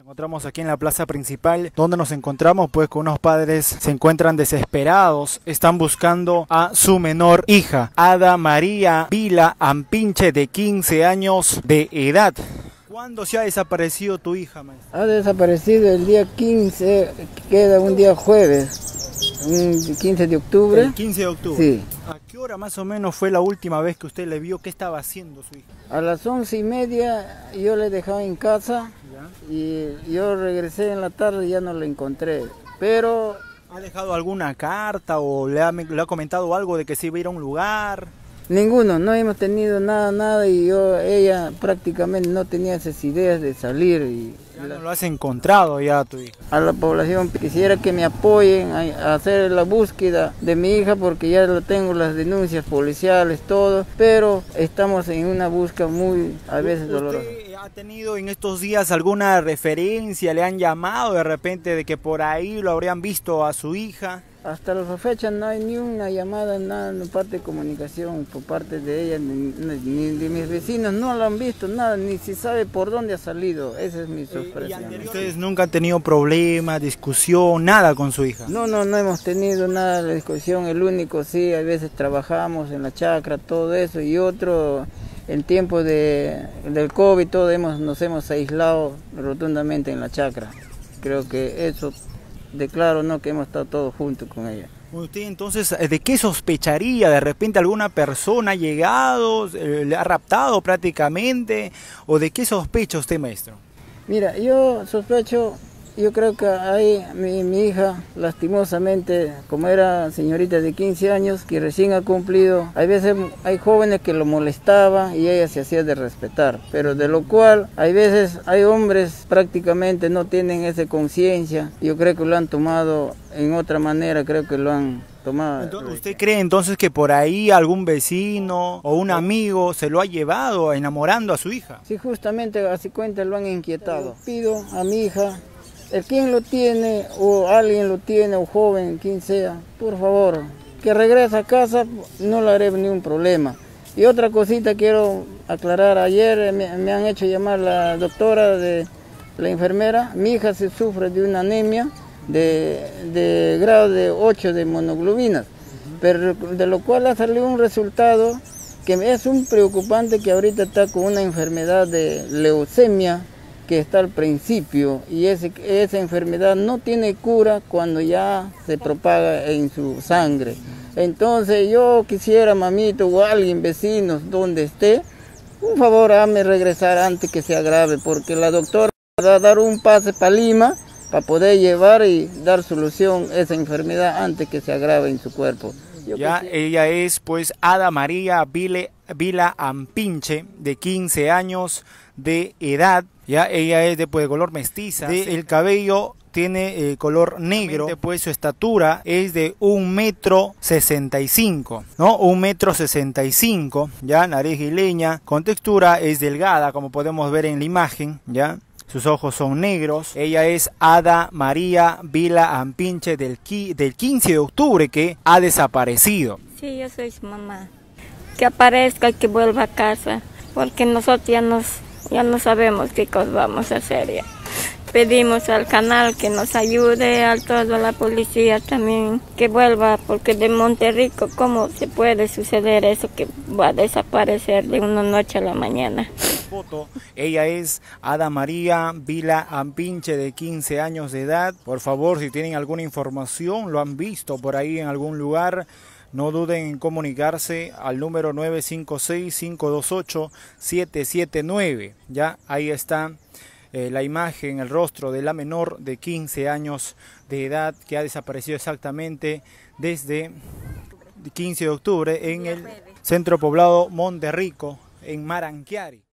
Encontramos aquí en la plaza principal, donde nos encontramos pues con unos padres se encuentran desesperados, están buscando a su menor hija, Ada María Vila Ampinche, de 15 años de edad. ¿Cuándo se ha desaparecido tu hija, maestro? Ha desaparecido el día 15, queda un día jueves, un 15 de octubre. El 15 de octubre. Sí. ¿A qué hora más o menos fue la última vez que usted le vio? ¿Qué estaba haciendo su hija? A las 11:30 yo le dejaba en casa. ¿Ya? Y yo regresé en la tarde y ya no la encontré. Pero ¿Ha dejado alguna carta o le ha comentado algo de que se iba a ir a un lugar? ninguno, no hemos tenido nada y ella prácticamente no tenía esas ideas de salir. Ya no lo has encontrado ya tu hija. A la población quisiera que me apoyen a hacer la búsqueda de mi hija porque ya tengo las denuncias policiales, todo, pero estamos en una búsqueda muy a veces dolorosa. ¿Usted ha tenido en estos días alguna referencia, le han llamado de repente de que por ahí lo habrían visto a su hija? Hasta la fecha no hay ni una llamada, nada, no parte de comunicación por parte de ella, ni de mis vecinos, no lo han visto, nada, ni se sabe por dónde ha salido, esa es mi sorpresa. ¿Y ustedes nunca han tenido problemas, discusión, nada con su hija? No hemos tenido nada de discusión, el único sí, a veces trabajamos en la chacra, todo eso, y otro, en tiempo del COVID, nos hemos aislado rotundamente en la chacra. Creo que eso declaro, ¿no?, que hemos estado todos juntos con ella. ¿Usted entonces de qué sospecharía? ¿De repente alguna persona ha llegado, le ha raptado prácticamente? ¿O de qué sospecha usted, maestro? Mira, yo sospecho, yo creo que ahí mi hija, lastimosamente, como era señorita de 15 años, que recién ha cumplido, hay veces hay jóvenes que lo molestaban y ella se hacía de respetar, pero de lo cual hay veces hay hombres prácticamente no tienen esa conciencia, yo creo que lo han tomado en otra manera, creo que lo han tomado. Entonces, ¿usted cree entonces que por ahí algún vecino o un amigo se lo ha llevado enamorando a su hija? Sí, justamente así cuenta, lo han inquietado. Pido a mi hija, el quien lo tiene, o alguien lo tiene, o joven, quien sea, por favor, que regrese a casa, no le haré ningún problema. Y otra cosita quiero aclarar, ayer me han hecho llamar la doctora, la enfermera, mi hija se sufre de una anemia de grado de 8 de monoglobinas, pero de lo cual ha salido un resultado que es un preocupante, que ahorita está con una enfermedad de leucemia, que está al principio, y esa enfermedad no tiene cura cuando ya se propaga en su sangre. Entonces yo quisiera, mamito, o alguien, vecinos, donde esté, por favor, hazme regresar antes que se agrave, porque la doctora va a dar un pase para Lima para poder llevar y dar solución a esa enfermedad antes que se agrave en su cuerpo. Ella es pues Ada María Vila Ampinche, de 15 años de edad. Ya ella es de color mestiza, el cabello tiene color negro, pues su estatura es de 1,65 m, ¿no? 1,65 m, ya, nariz guileña, con textura es delgada, como podemos ver en la imagen, ya. Sus ojos son negros. Ella es Ada María Vila Ampinche del 15 de octubre que ha desaparecido. Sí, yo soy su mamá. Que aparezca y que vuelva a casa, porque nosotros ya no sabemos qué cosa vamos a hacer ya. Pedimos al canal que nos ayude, a toda la policía también, que vuelva, porque de Monterrico, ¿cómo se puede suceder eso que va a desaparecer de una noche a la mañana? Ella es Ada María Vila Ampinche, de 15 años de edad. Por favor, si tienen alguna información, lo han visto por ahí en algún lugar, no duden en comunicarse al número 956-528-779. Ya, ahí está la imagen, el rostro de la menor de 15 años de edad que ha desaparecido exactamente desde el 15 de octubre en el centro poblado Monterrico, en Maranquiari.